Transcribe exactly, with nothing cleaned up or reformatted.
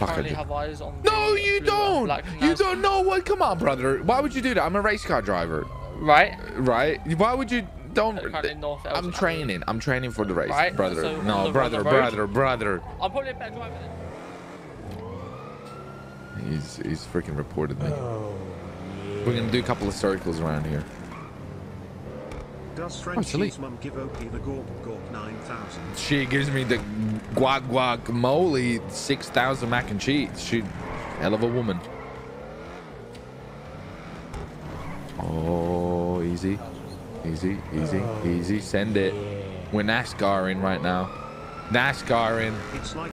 fuck I currently do. have eyes on. No, the you blue and don't. black You NASCAR. don't know what? Come on, brother. Why would you do that? I'm a race car driver. Right. Right? Why would you? Don't. Currently North I'm Elton. training. I'm training for the race, Right, brother. so on no, the- brother, on the road? brother, brother. I'm probably a better driver than. He's he's freaking reported me. Oh, yeah. We're gonna do a couple of circles around here. Does Oh, silly. Frenchie's mum give O P the Gorp Gorp nine thousand? She gives me the guac guacamole six thousand mac and cheese. She, hell of a woman. Oh, easy, easy, easy, Oh, easy. Send it. yeah. We're NASCARing right now. NASCARing. It's like